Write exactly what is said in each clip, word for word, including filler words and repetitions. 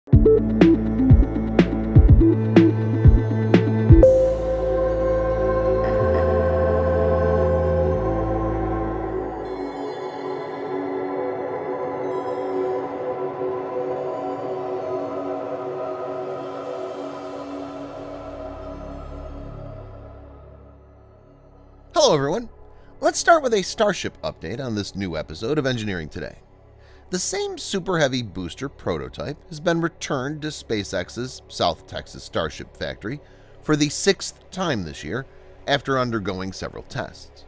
Hello everyone! Let's start with a Starship update on this new episode of Engineering Today. The same Super Heavy booster prototype has been returned to SpaceX's South Texas Starship factory for the sixth time this year after undergoing several tests.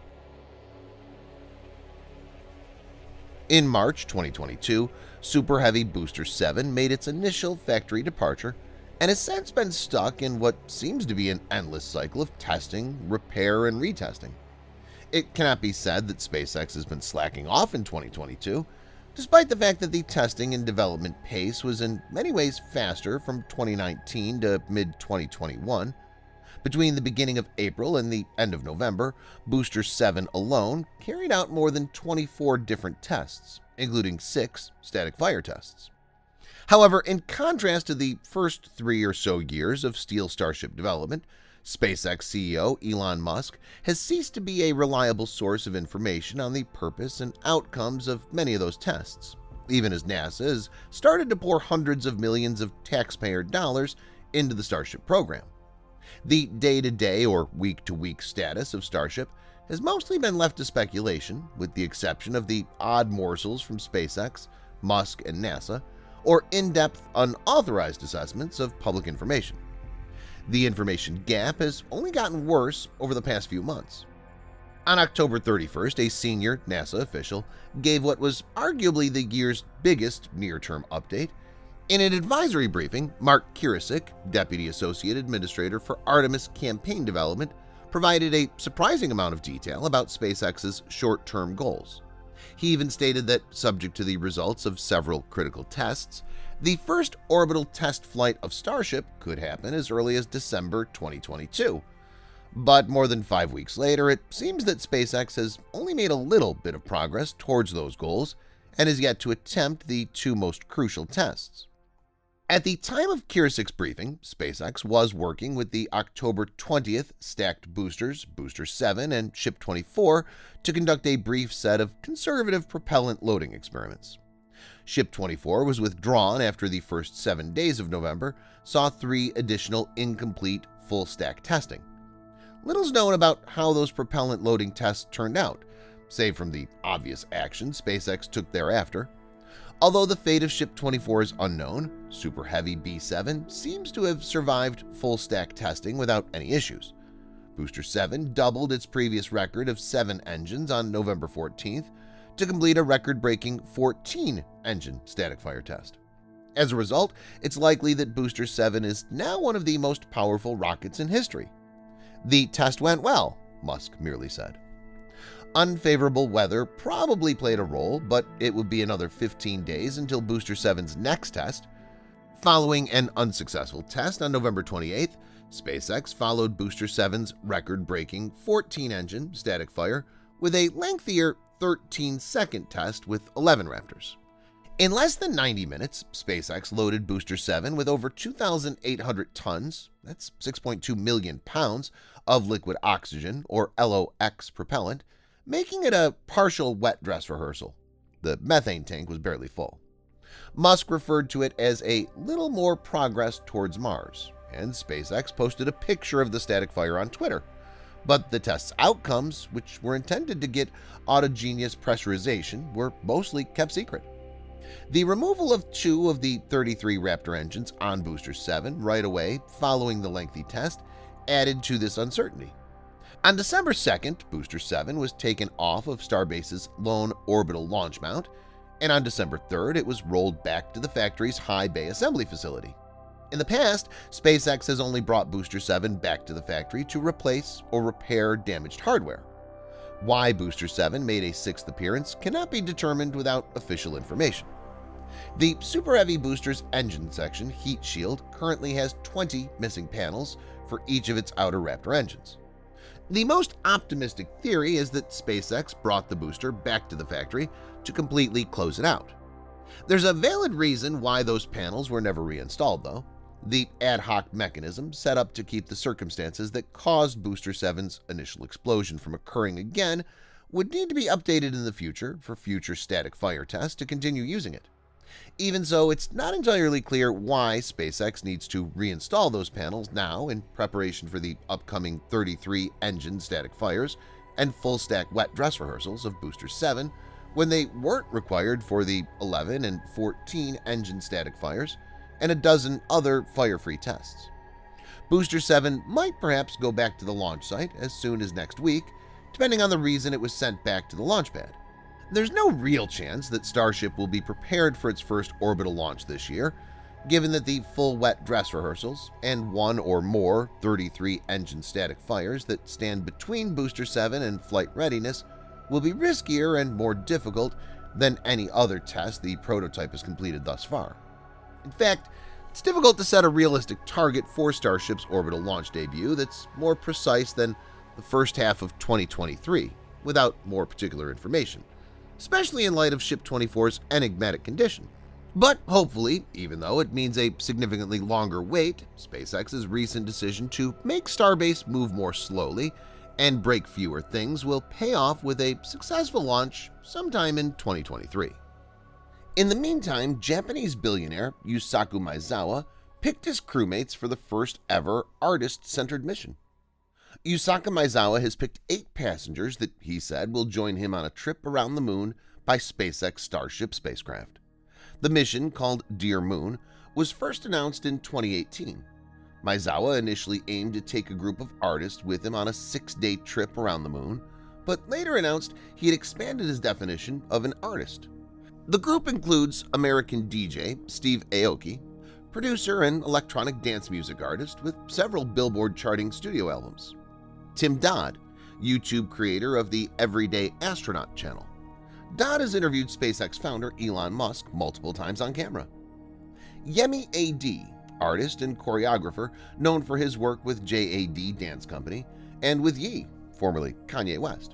In March twenty twenty-two, Super Heavy Booster seven made its initial factory departure and has since been stuck in what seems to be an endless cycle of testing, repair, and retesting. It cannot be said that SpaceX has been slacking off in twenty twenty-two, despite the fact that the testing and development pace was in many ways faster from twenty nineteen to mid twenty twenty-one. Between the beginning of April and the end of November, Booster seven alone carried out more than twenty-four different tests, including six static fire tests. However, in contrast to the first three or so years of steel Starship development, SpaceX C E O Elon Musk has ceased to be a reliable source of information on the purpose and outcomes of many of those tests, even as NASA has started to pour hundreds of millions of taxpayer dollars into the Starship program. The day-to-day or week-to-week status of Starship has mostly been left to speculation, with the exception of the odd morsels from SpaceX, Musk, and NASA, or in-depth, unauthorized assessments of public information. The information gap has only gotten worse over the past few months. On October thirty-first, a senior NASA official gave what was arguably the year's biggest near-term update. In an advisory briefing, Mark Kirisick, Deputy Associate Administrator for Artemis Campaign Development, provided a surprising amount of detail about SpaceX's short-term goals. He even stated that, subject to the results of several critical tests, the first orbital test flight of Starship could happen as early as December twenty twenty-two. But more than five weeks later, it seems that SpaceX has only made a little bit of progress towards those goals and has yet to attempt the two most crucial tests. At the time of Kirisick's briefing, SpaceX was working with the October twentieth stacked boosters, Booster seven and Ship twenty-four, to conduct a brief set of conservative propellant loading experiments. Ship twenty-four was withdrawn after the first seven days of November saw three additional incomplete full-stack testing. Little's known about how those propellant loading tests turned out, save from the obvious action SpaceX took thereafter. Although the fate of Ship twenty-four is unknown, Super Heavy B seven seems to have survived full-stack testing without any issues. Booster seven doubled its previous record of seven engines on November fourteenth to complete a record-breaking fourteen engine static fire test. As a result, it's likely that Booster seven is now one of the most powerful rockets in history. "The test went well," Musk merely said. Unfavorable weather probably played a role, but it would be another fifteen days until Booster seven's next test. Following an unsuccessful test on November twenty-eighth, SpaceX followed Booster seven's record-breaking fourteen engine static fire with a lengthier thirteen second test with eleven Raptors. In less than ninety minutes, SpaceX loaded Booster seven with over two thousand eight hundred tons, that's six point two million pounds, of liquid oxygen, or L O X propellant, making it a partial wet dress rehearsal. The methane tank was barely full. Musk referred to it as a little more progress towards Mars, and SpaceX posted a picture of the static fire on Twitter. But the test's outcomes, which were intended to get autogenous pressurization, were mostly kept secret. The removal of two of the thirty-three Raptor engines on Booster seven right away following the lengthy test added to this uncertainty. On December second, Booster seven was taken off of Starbase's lone orbital launch mount, and on December third it was rolled back to the factory's high bay assembly facility. In the past, SpaceX has only brought Booster seven back to the factory to replace or repair damaged hardware. Why Booster seven made a sixth appearance cannot be determined without official information. The Super Heavy booster's engine section heat shield currently has twenty missing panels for each of its outer Raptor engines. The most optimistic theory is that SpaceX brought the booster back to the factory to completely close it out. There's a valid reason why those panels were never reinstalled, though. The ad hoc mechanism set up to keep the circumstances that caused Booster seven's initial explosion from occurring again would need to be updated in the future for future static fire tests to continue using it. Even so, it's not entirely clear why SpaceX needs to reinstall those panels now in preparation for the upcoming thirty-three engine static fires and full-stack wet dress rehearsals of Booster seven when they weren't required for the eleven and fourteen engine static fires and a dozen other fire-free tests. Booster seven might perhaps go back to the launch site as soon as next week, depending on the reason it was sent back to the launch pad. There's no real chance that Starship will be prepared for its first orbital launch this year, given that the full wet dress rehearsals and one or more thirty-three engine static fires that stand between Booster seven and flight readiness will be riskier and more difficult than any other test the prototype has completed thus far. In fact, it's difficult to set a realistic target for Starship's orbital launch debut that's more precise than the first half of twenty twenty-three, without more particular information, especially in light of Ship twenty-four's enigmatic condition. But hopefully, even though it means a significantly longer wait, SpaceX's recent decision to make Starbase move more slowly and break fewer things will pay off with a successful launch sometime in twenty twenty-three. In the meantime, Japanese billionaire Yusaku Maezawa picked his crewmates for the first ever artist-centered mission. Yusaku Maezawa has picked eight passengers that he said will join him on a trip around the moon by SpaceX Starship spacecraft. The mission, called Dear Moon, was first announced in twenty eighteen. Maezawa initially aimed to take a group of artists with him on a six-day trip around the moon, but later announced he had expanded his definition of an artist. The group includes American D J Steve Aoki, producer and electronic dance music artist with several Billboard charting studio albums; Tim Dodd, YouTube creator of the Everyday Astronaut channel. Dodd has interviewed SpaceX founder Elon Musk multiple times on camera. Yemi A D, artist and choreographer known for his work with J A D Dance Company and with Ye, formerly Kanye West.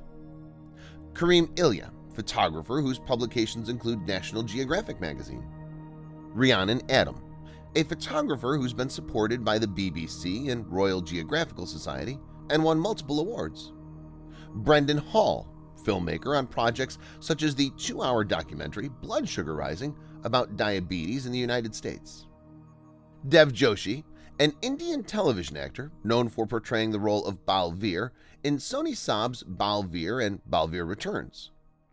Kareem Ilya, photographer whose publications include National Geographic magazine. Rhiannon Adam, a photographer who's been supported by the B B C and Royal Geographical Society and won multiple awards. Brendan Hall, filmmaker on projects such as the two-hour documentary Blood Sugar Rising about diabetes in the United States. Dev Joshi, an Indian television actor known for portraying the role of Balveer in Sony Saab's Balveer and Balveer Returns.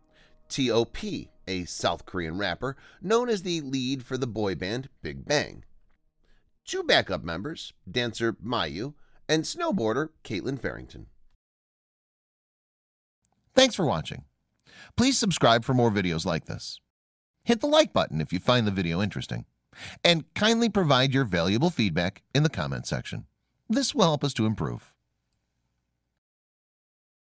T O P, a South Korean rapper known as the lead for the boy band Big Bang. Two backup members, dancer Mayu and snowboarder Caitlin Farrington. Thanks for watching. Please subscribe for more videos like this. Hit the like button if you find the video interesting, and kindly provide your valuable feedback in the comment section. This will help us to improve.